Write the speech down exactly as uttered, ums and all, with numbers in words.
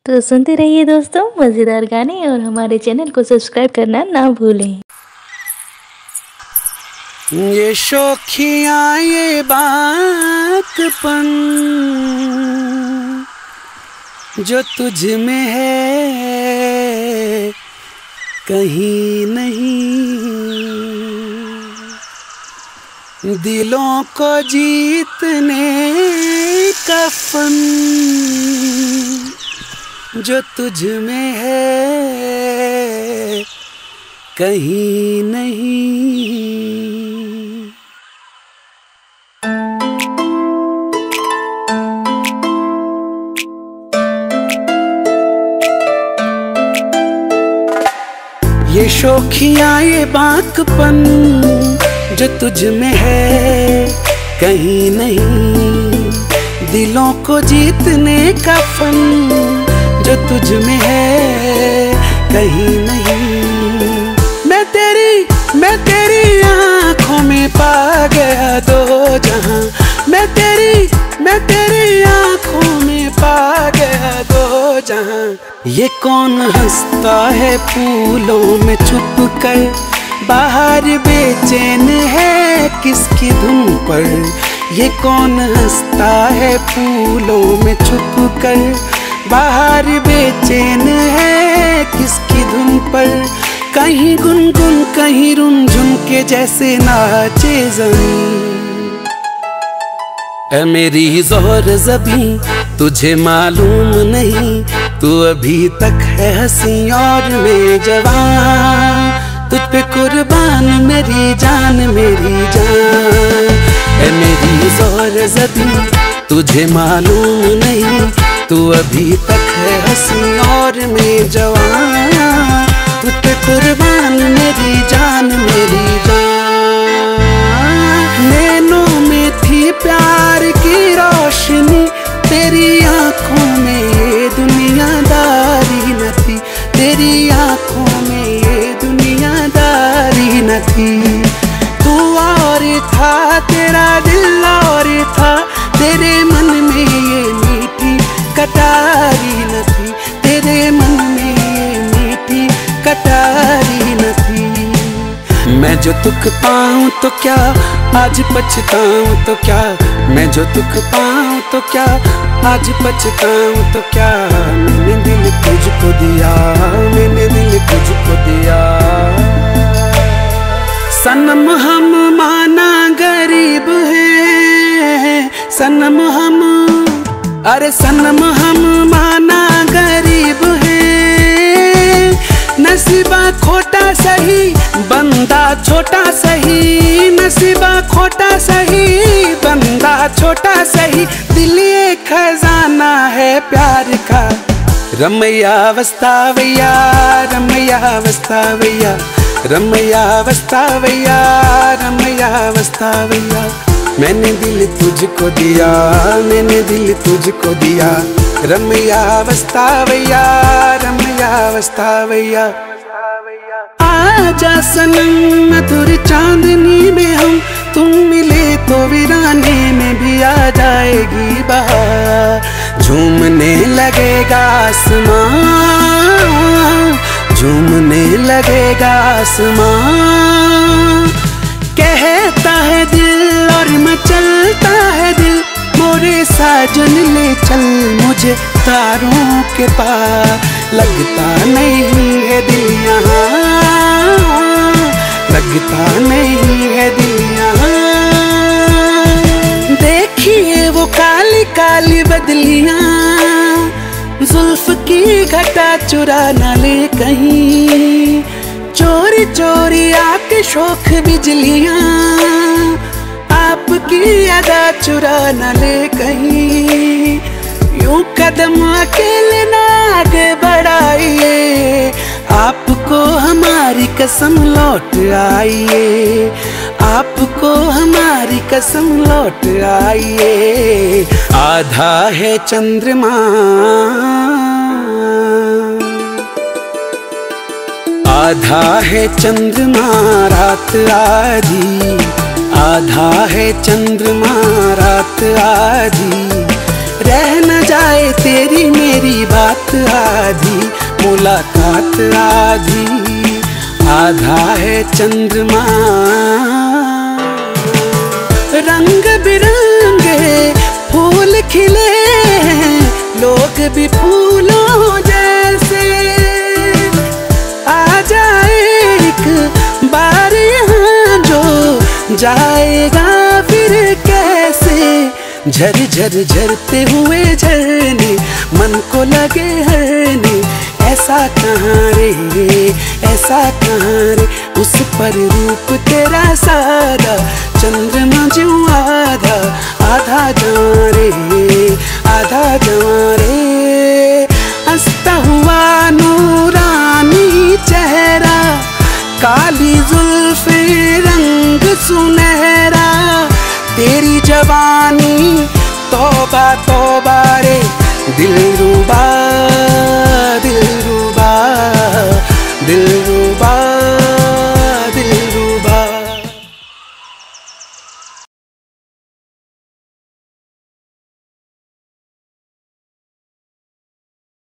तो सुनते रहिए दोस्तों मज़ेदार गाने और हमारे चैनल को सब्सक्राइब करना ना भूलें। ये शौखियाँ ये बाकपन जो तुझ में है कहीं नहीं, दिलों को जीतने का फन जो तुझ में है कहीं नहीं। ये शौखियाँ ये बाकपन जो तुझ में है कहीं नहीं, दिलों को जीतने का फन जो तुझ में है कहीं नहीं। मैं तेरी मैं तेरी आँखों में पा गया दो जहां, मैं तेरी मैं तेरी आँखों में पा गया दो जहां। ये कौन हंसता है फूलों में छुप कर, बाहर बेचैन है किसकी धुन पर। ये कौन हंसता है फूलों में छुप कर, बाहर बेचैन है किसकी धुन पर। कहीं गुनगुन कहीं रुनझुन के जैसे नाचे ज़मीं। ऐ मेरी ज़ोर ज़बीं तुझे मालूम नहीं, तू अभी तक है हंसी और मैं जवान। तुझ पे कुर्बान मेरी जान मेरी जान। ऐ मेरी ज़ोर ज़बीं तुझे मालूम नहीं, तू अभी तक है हंसी और मैं जवान। तुझ पे कुर्बान मेरी जान मेरी जान। नैनों में थी प्यार की रोशनी, तेरी आँखों में ये दुनियादारी न थी, तेरी आँखों में ये दुनियादारी न थी। तू और था तेरा दिल और था, तेरे मन में ये मीठी कटारी न थी, तेरे मन में ये मीठी कटारी न थी। मैं जो दुख पाऊँ तो क्या आज पछताऊँ तो क्या, मैं जो दुख पाऊँ तो क्या आज पछताऊँ तो क्या। मैंने दिल तुझको दिया, मैंने दिल तुझको दिया। सनम हम माना गरीब हैं, सनम हम अरे सनम हम माना गरीब हैं। नसीबा खोटा सही बंदा छोटा सही, नसीबा खोटा सही बंदा छोटा सही। दिल ये खजाना है प्यार का, रमैया वस्तावैया रमैया वस्तावैया रमैया वस्तावैया रमैया वस्तावैया। मैंने दिल तुझको दिया, मैंने दिल तुझको दिया। रमैया वस्तावैया रमैया वस्तावैया। आजा सनम मधुर चांदनी में हम, तुम मिले तो वीराने में भी आ जाएगी बहार। झूमने लगेगा आसमां, झूमने लगेगा आसमां। कहता है दिल और मचलता है दिल, मोरे साजन ले चल मुझे तारों के पार। लगता नहीं है दिल यहाँ, लगता नहीं है दिल यहाँ। देखिए वो काली काली बदलियाँ, जुल्फ की घटा चुरा न ले कहीं। चोरी चोरी आके शौक बिजलियाँ, आपकी अदा चुरा न ले कहीं। यूं कदम अकेले ना आगे बढ़ाइए, आपको हमारी कसम लौट आइए, आपको हमारी कसम लौट आइए। आधा है चंद्रमा, आधा है चंद्रमा रात आधी, आधा है चंद्रमा रात आधी। रह न जाए तेरी मेरी बात आधी, मुलाकात आधी, आधा है चंद्रमा। रंग बिरंगे फूल खिले, लोग भी फूलों जैसे। आ जाए एक बार यहाँ जो जाएगा फिर कैसे। झर झर झरते हुए झरने मन को लगे हरने, ऐसा कहाँ रे ऐसा कहाँ रे। उस पर रूप तेरा सादा, चंद्रमा जो आधा, आधा जवां रे आधा जवां रे। हंसता हुआ नूरानी चेहरा, काली जुल्फे रंग सुनहरा। तेरी जवानी तौबा तौबा रे दिलरुबा।